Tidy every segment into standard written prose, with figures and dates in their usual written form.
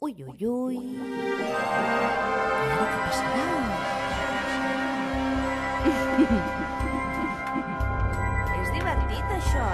Ui, ui, ui. I ara què passarà? És divertit, això,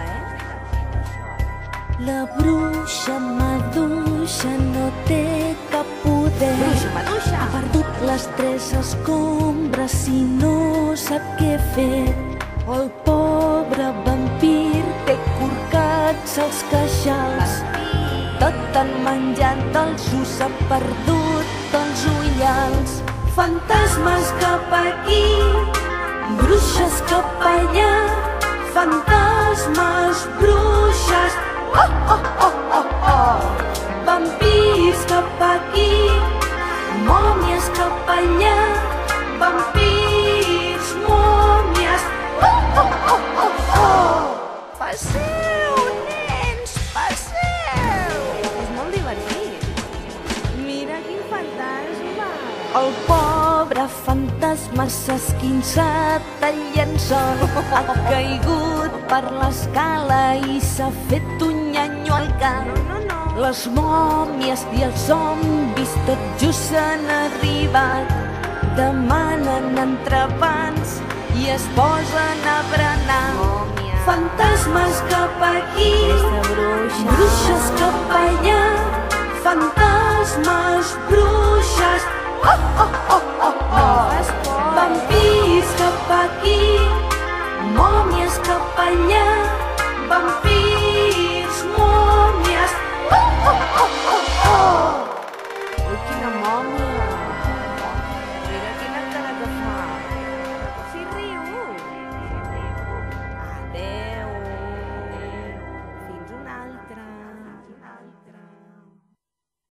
La bruixa maduixa no té cap poder. Bruixa maduixa. Ha perdut les 3 escombres i no sap què fer. El pobre vampir té corcats els queixals. Tot en menjat dels us ha perdut els ullals. Fantasmes cap aquí, bruixes cap allà. Fantasmes, bruixes, oh, oh, oh, oh, oh. Vampirs cap aquí, mòmies cap allà. Vampirs, mòmies, oh, oh, oh, oh, oh. Passeu, nens, passeu! És molt divertit. Mira quin fantasma. El pobre fantasma s'ha esquinçat el llençol, ha caigut per l'escala i s'ha fet un nyanyo al cap. No. Les mòmies i els zombis tot just han arribat. Demanen entrepans i es posen a berenar. Mòmia. Fantasmes cap aquí, bruixes cap allà. Fantasmes, bruixes, oh, oh, oh, oh, oh. Vampirs cap aquí, mòmies cap allà.